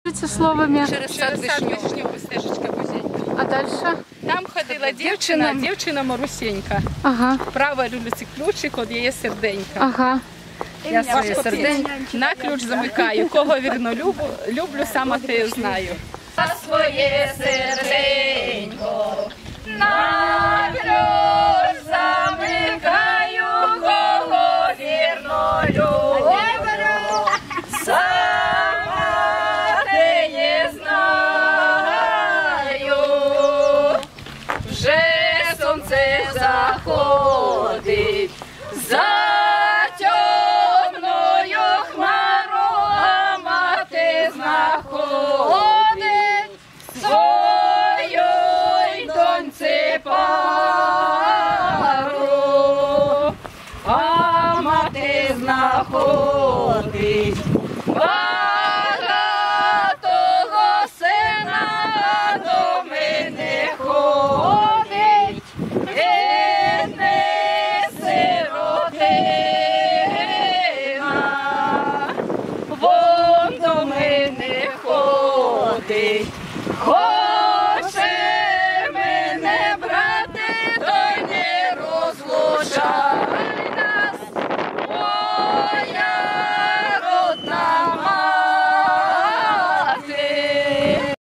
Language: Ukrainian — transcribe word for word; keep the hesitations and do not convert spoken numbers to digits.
Це словами. Через сад Вишньовий, стежечка вузенька. А далі? Там ходила дівчина, дівчина Марусенька. Ага. Права люблюся ключик, от є серденька. Ага. Я своє серденько на ключ замикаю. Кого вірно люблю, люблю, сама те знаю. А своє серденько на ключ замикаю, кого вірно люблю. Сама те знаю. Вже сонце заходить за темною хмарою, а мати знаходить свою доньці пару, а мати знаходить багатого сина, до мене ходить, бідна сиротина, вон до мене ходить.